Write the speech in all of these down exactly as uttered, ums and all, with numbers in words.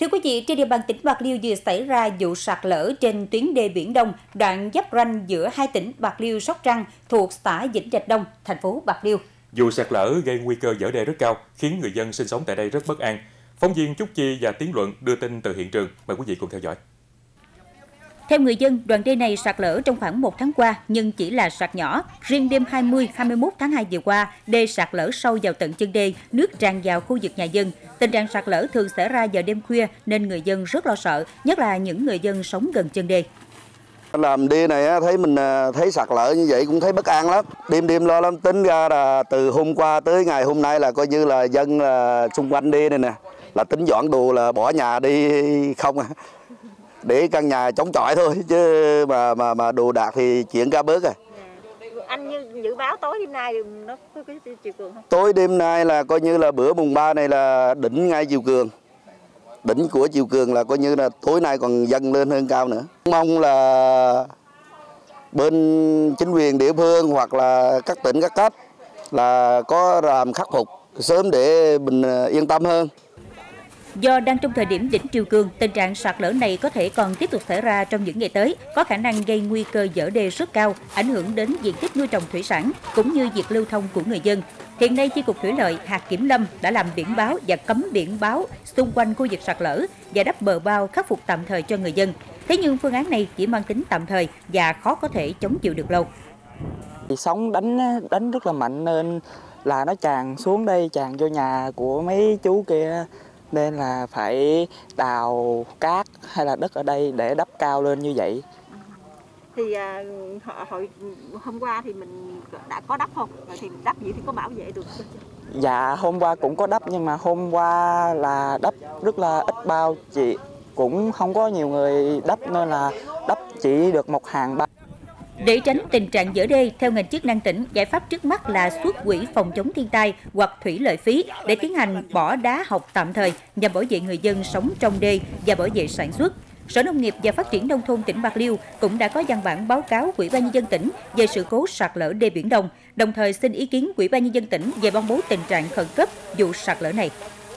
Thưa quý vị, trên địa bàn tỉnh Bạc Liêu vừa xảy ra vụ sạt lở trên tuyến đê Biển Đông, đoạn giáp ranh giữa hai tỉnh Bạc Liêu, Sóc Trăng thuộc xã Vĩnh Trạch Đông, thành phố Bạc Liêu. Vụ sạt lở gây nguy cơ vỡ đê rất cao, khiến người dân sinh sống tại đây rất bất an. Phóng viên Trúc Chi và Tiến Luận đưa tin từ hiện trường. Mời quý vị cùng theo dõi. Theo người dân, đoạn đê này sạt lở trong khoảng một tháng qua, nhưng chỉ là sạt nhỏ. Riêng đêm hai mươi, hai mươi mốt tháng hai vừa qua, đê sạt lở sâu vào tận chân đê, nước tràn vào khu vực nhà dân. Tình trạng sạt lở thường xảy ra vào đêm khuya nên người dân rất lo sợ, nhất là những người dân sống gần chân đê. Làm đê này thấy mình thấy sạt lở như vậy cũng thấy bất an lắm. Đêm đêm lo lắm, tính ra là từ hôm qua tới ngày hôm nay là coi như là dân là xung quanh đê này nè, là tính dọn đồ là bỏ nhà đi không à. Để căn nhà chống chọi thôi chứ mà mà mà đồ đạc thì chuyện cả bớt à. Anh như dự báo tối đêm nay nó có cái chiều cường không? Tối đêm nay là coi như là bữa mùng ba này là đỉnh ngay chiều cường. Đỉnh của chiều cường là coi như là tối nay còn dâng lên hơn cao nữa. Mong là bên chính quyền địa phương hoặc là các tỉnh các cấp là có làm khắc phục sớm để mình yên tâm hơn. Do đang trong thời điểm đỉnh triều cường, tình trạng sạt lở này có thể còn tiếp tục xảy ra trong những ngày tới, có khả năng gây nguy cơ vỡ đê rất cao, ảnh hưởng đến diện tích nuôi trồng thủy sản cũng như việc lưu thông của người dân. Hiện nay, Chi cục Thủy lợi, hạt kiểm lâm đã làm biển báo và cấm biển báo xung quanh khu vực sạt lở và đắp bờ bao khắc phục tạm thời cho người dân. Thế nhưng phương án này chỉ mang tính tạm thời và khó có thể chống chịu được lâu. Sóng đánh đánh rất là mạnh nên là nó tràn xuống đây, tràn vô nhà của mấy chú kia. Nên là phải đào cát hay là đất ở đây để đắp cao lên như vậy. Thì à, hồi hôm qua thì mình đã có đắp không? Rồi thì đắp gì thì có bảo vệ được không? Dạ hôm qua cũng có đắp nhưng mà hôm qua là đắp rất là ít bao, chị cũng không có nhiều người đắp nên là đắp chỉ được một hàng bao. Để tránh tình trạng vỡ đê, theo ngành chức năng tỉnh, giải pháp trước mắt là xuất quỹ phòng chống thiên tai hoặc thủy lợi phí để tiến hành bỏ đá học tạm thời nhằm bảo vệ người dân sống trong đê và bảo vệ sản xuất. Sở Nông nghiệp và Phát triển Nông thôn tỉnh Bạc Liêu cũng đã có văn bản báo cáo Ủy ban Nhân dân tỉnh về sự cố sạt lở đê Biển Đông, đồng thời xin ý kiến Ủy ban Nhân dân tỉnh về ban bố tình trạng khẩn cấp vụ sạt lở này.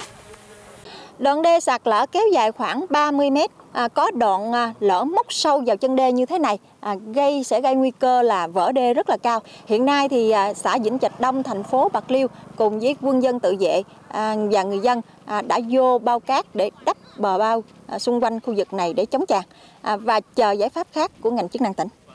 Đoạn đê sạt lở kéo dài khoảng ba mươi mét, à, có đoạn à, lở móc sâu vào chân đê như thế này, à, gây sẽ gây nguy cơ là vỡ đê rất là cao. Hiện nay thì à, xã Vĩnh Trạch Đông, thành phố Bạc Liêu cùng với quân dân tự vệ à, và người dân à, đã vô bao cát để đắp bờ bao à, xung quanh khu vực này để chống tràn à, và chờ giải pháp khác của ngành chức năng tỉnh.